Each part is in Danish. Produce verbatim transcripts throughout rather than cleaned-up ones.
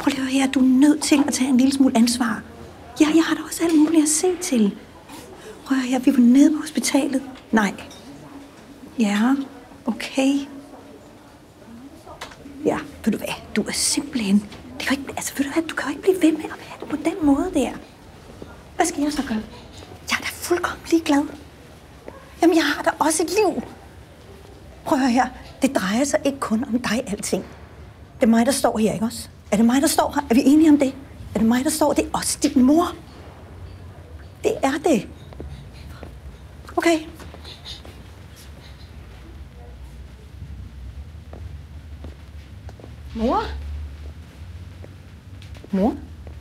Prøv lige at høre her, du er nødt til at tage en lille smule ansvar. Ja, jeg har da også alt muligt at se til. Prøv at høre her, vi var nede på hospitalet. Nej. Ja, okay. Ja, ved du hvad, du er simpelthen... Det kan ikke, altså, ved du hvad, du kan jo ikke blive ved med at være det på den måde der. Hvad skal jeg så gøre? Jeg er da fuldkommen ligeglad. Jamen, jeg har da også et liv. Prøv at høre her, det drejer sig ikke kun om dig alting. Det er mig, der står her, ikke også? Er det mig, der står her? Er vi enige om det? Er det mig, der står? Det er også din mor. Det er det. Okay. Mor? Mor?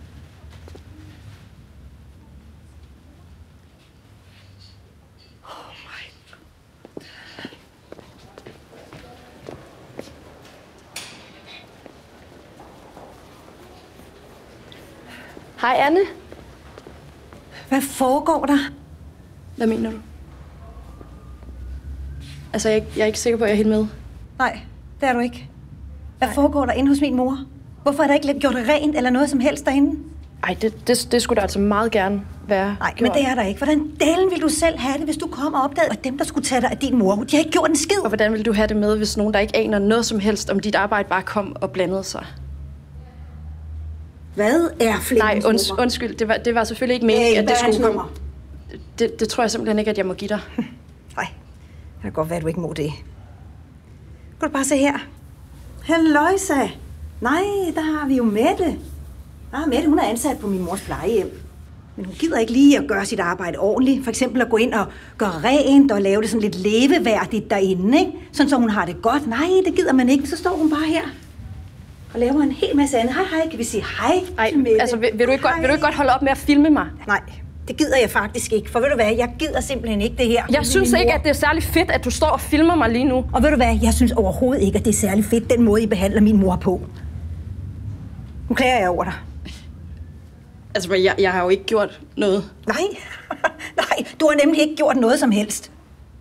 Hej, Anne. Hvad foregår der? Hvad mener du? Altså, jeg, jeg er ikke sikker på, at jeg er helt med. Nej, det er du ikke. Hvad Nej. foregår der inde hos min mor? Hvorfor er der ikke gjort det rent eller noget som helst derinde? Ej, det, det, det skulle der altså meget gerne være. Nej, men det er der ikke. Hvordan dalen vil du selv have det, hvis du kom og opdagede, at dem, der skulle tage dig af din mor, de har ikke gjort en skid? Og hvordan vil du have det med, hvis nogen, der ikke aner noget som helst om dit arbejde, bare kom og blandede sig? Hvad er Flemmings Nej, unds- undskyld. Det var, det var selvfølgelig ikke meningen, hey, at det skulle komme. Nummer? Det, det tror jeg simpelthen ikke, at jeg må give dig. Nej, det kan godt være, at du ikke må det. Kan du bare se her? Halløjsa. Nej, der har vi jo Mette. Ah, Mette, hun er ansat på min mors plejehjem. Men hun gider ikke lige at gøre sit arbejde ordentligt. For eksempel at gå ind og gøre rent og lave det sådan lidt leveværdigt derinde, ikke? Sådan så hun har det godt. Nej, det gider man ikke. Så står hun bare her og laver en hel masse andet. Hej, hej, kan vi sige hej? Ej, altså, vil, vil, du ikke godt, vil du ikke godt holde op med at filme mig? Nej, det gider jeg faktisk ikke. For ved du hvad, jeg gider simpelthen ikke det her. Jeg synes ikke, at det er særlig fedt, at du står og filmer mig lige nu. Og ved du hvad, jeg synes overhovedet ikke, at det er særlig fedt, den måde, I behandler min mor på. Nu klager jeg over dig. Altså, jeg, jeg har jo ikke gjort noget. Nej, nej, du har nemlig ikke gjort noget som helst.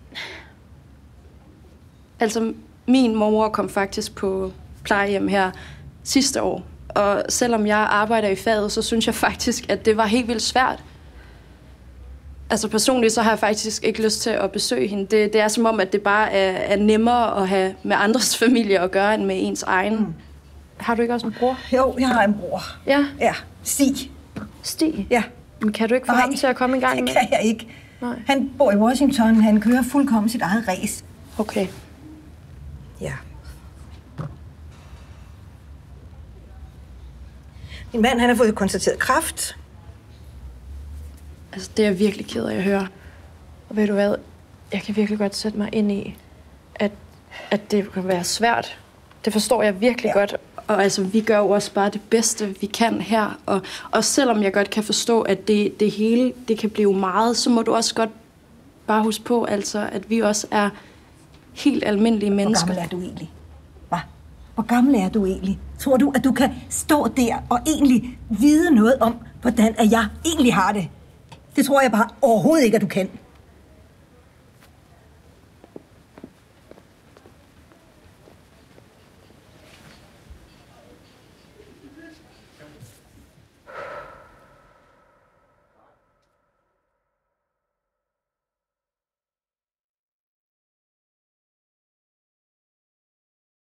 Altså, min mor kom faktisk på plejehjem her sidste år. Og selvom jeg arbejder i faget, så synes jeg faktisk, at det var helt vildt svært. Altså personligt, så har jeg faktisk ikke lyst til at besøge hende. Det, det er som om, at det bare er, er nemmere at have med andres familie at gøre, end med ens egen. Mm. Har du ikke også en bror? Jo, jeg har en bror. Ja? Ja, Stig. Stig? Ja. Men kan du ikke få Nej, ham til at komme en gang det med? kan jeg ikke. Nej. Han bor i Washington. Han kører fuldkommen sit eget race. Okay. Ja. Min mand, han har fået konstateret kræft. Altså, det er jeg virkelig ked af at høre. Og ved du hvad? Jeg kan virkelig godt sætte mig ind i, at, at det kan være svært. Det forstår jeg virkelig ja. godt. Og altså, vi gør jo også bare det bedste, vi kan her. Og, og selvom jeg godt kan forstå, at det, det hele det kan blive meget, så må du også godt bare huske på, altså, at vi også er helt almindelige mennesker. Hvor gammel er du egentlig? Hvad? Hvor gammel er du egentlig? Tror du, at du kan stå der og egentlig vide noget om, hvordan at jeg egentlig har det? Det tror jeg bare overhovedet ikke, at du kan.